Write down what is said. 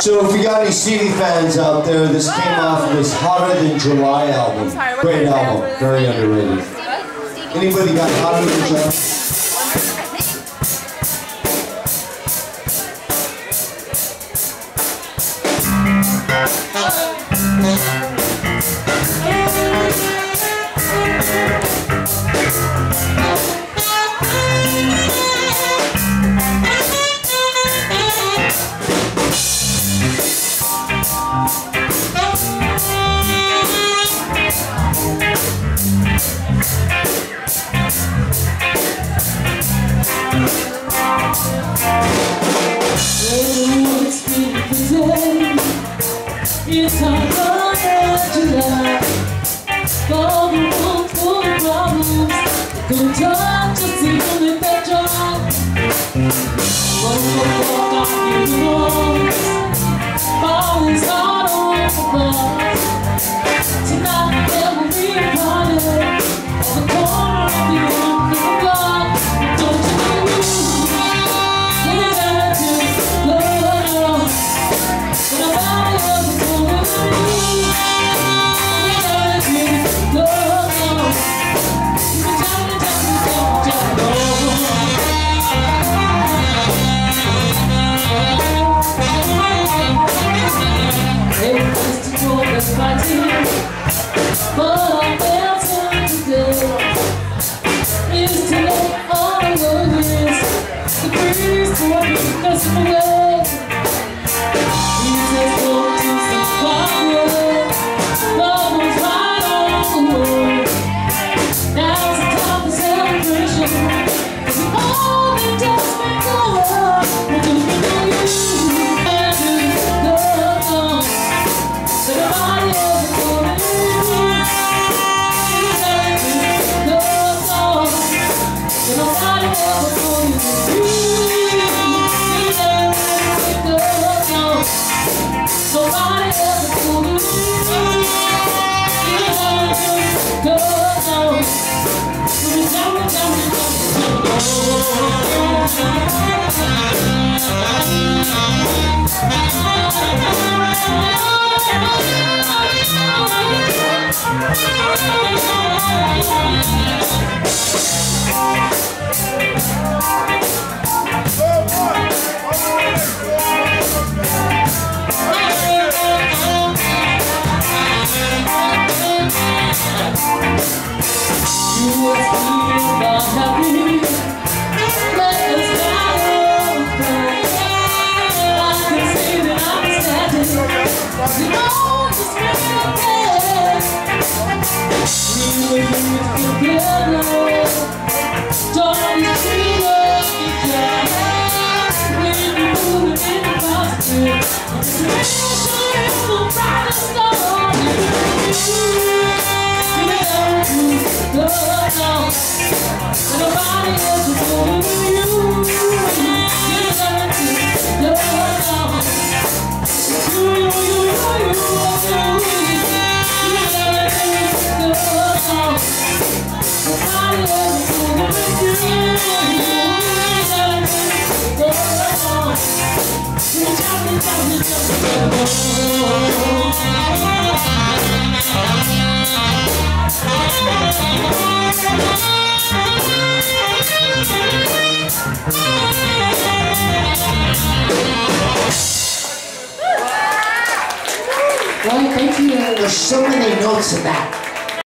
So if you got any CD fans out there, this came off of his Hotter Than July album. Great album, very underrated. Anybody got Hotter Than July? It's all over July. All the ones full of problems. Go talk to see them if they try. One more walk on the walls. Always hard on the bus. Tonight there will be a party on the corner of the end of the block. Don't you know you? When it's time to love, when nobody else is Well, thank you. There's so many notes in that.